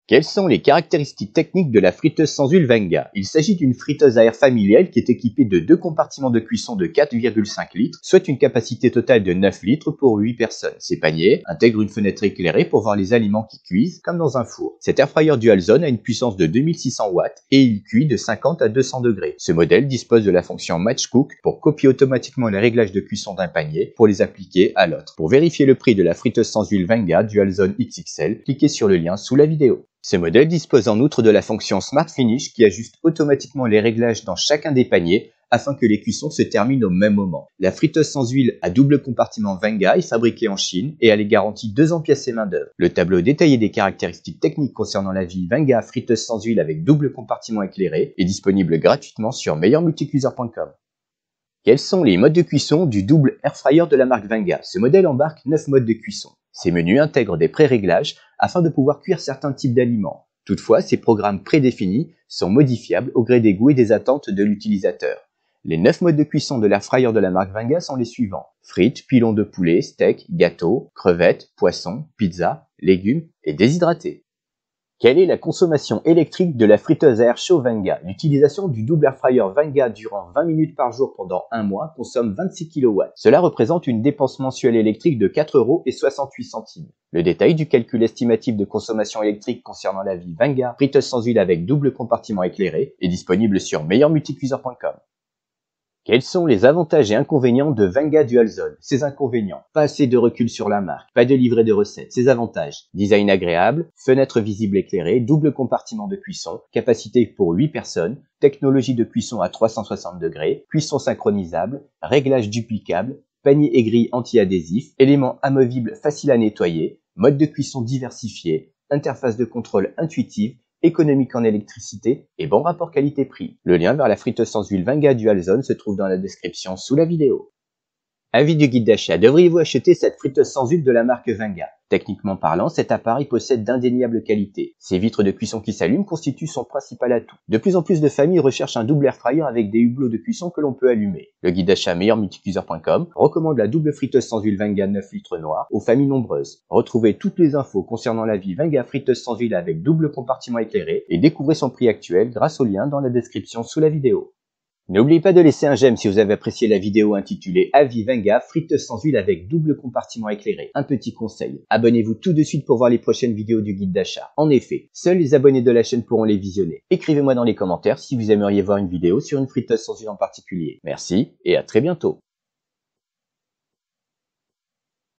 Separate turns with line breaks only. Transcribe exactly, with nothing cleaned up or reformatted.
Quelles sont les caractéristiques techniques de la friteuse sans huile Venga? Il s'agit d'une friteuse à air familiale qui est équipée de deux compartiments de cuisson de quatre virgule cinq litres, soit une capacité totale de neuf litres pour huit personnes. Ces paniers intègrent une fenêtre éclairée pour voir les aliments qui cuisent, comme dans un four. Cet air fryer dual zone a une puissance de deux mille six cents watts et il cuit de cinquante à deux cents degrés. Ce modèle dispose de la fonction Match Cook pour copier automatiquement les réglages de cuisson d'un panier pour les appliquer à l'autre. Pour vérifier le prix de la friteuse sans huile Venga dual zone X X L, cliquez sur le lien sous la vidéo. Ce modèle dispose en outre de la fonction Smart Finish qui ajuste automatiquement les réglages dans chacun des paniers afin que les cuissons se terminent au même moment. La friteuse sans huile à double compartiment Venga est fabriquée en Chine et elle est garantie deux ans pièces et main d'œuvre. Le tableau détaillé des caractéristiques techniques concernant la vie Venga friteuse sans huile avec double compartiment éclairé est disponible gratuitement sur meilleur multicuiseur point com. Quels sont les modes de cuisson du double air fryer de la marque Venga? Ce modèle embarque neuf modes de cuisson. Ces menus intègrent des pré-réglages afin de pouvoir cuire certains types d'aliments. Toutefois, ces programmes prédéfinis sont modifiables au gré des goûts et des attentes de l'utilisateur. Les neuf modes de cuisson de l'air fryer de la marque Venga sont les suivants: frites, pilons de poulet, steak, gâteaux, crevettes, poissons, pizza, légumes et déshydratés. Quelle est la consommation électrique de la friteuse à air chaud Venga? L'utilisation du double air fryer Venga durant vingt minutes par jour pendant un mois consomme vingt-six kilowatts. Cela représente une dépense mensuelle électrique de quatre euros et soixante-huit centimes. Le détail du calcul estimatif de consommation électrique concernant la vie Venga friteuse sans huile avec double compartiment éclairé est disponible sur meilleur multicuiseur point com. Quels sont les avantages et inconvénients de Venga Dual Zone? Ses inconvénients: pas assez de recul sur la marque, pas de livret de recettes. Ses avantages: design agréable, fenêtre visible éclairée, double compartiment de cuisson, capacité pour huit personnes, technologie de cuisson à trois cent soixante degrés, cuisson synchronisable, réglage duplicable, panier et grille anti-adhésif, éléments amovibles faciles à nettoyer, mode de cuisson diversifié, interface de contrôle intuitive, économique en électricité et bon rapport qualité-prix. Le lien vers la friteuse sans huile Venga Dual Zone se trouve dans la description sous la vidéo. Avis du guide d'achat: devriez-vous acheter cette friteuse sans huile de la marque Venga? Techniquement parlant, cet appareil possède d'indéniables qualités. Ses vitres de cuisson qui s'allument constituent son principal atout. De plus en plus de familles recherchent un double air fryer avec des hublots de cuisson que l'on peut allumer. Le guide d'achat meilleur multicuiseur point com recommande la double friteuse sans huile Venga neuf litres noir aux familles nombreuses. Retrouvez toutes les infos concernant la vie Venga friteuse sans huile avec double compartiment éclairé et découvrez son prix actuel grâce au lien dans la description sous la vidéo. N'oubliez pas de laisser un j'aime si vous avez apprécié la vidéo intitulée Avis Venga friteuse sans huile avec double compartiment éclairé. Un petit conseil: abonnez-vous tout de suite pour voir les prochaines vidéos du guide d'achat. En effet, seuls les abonnés de la chaîne pourront les visionner. Écrivez-moi dans les commentaires si vous aimeriez voir une vidéo sur une friteuse sans huile en particulier. Merci et à très bientôt.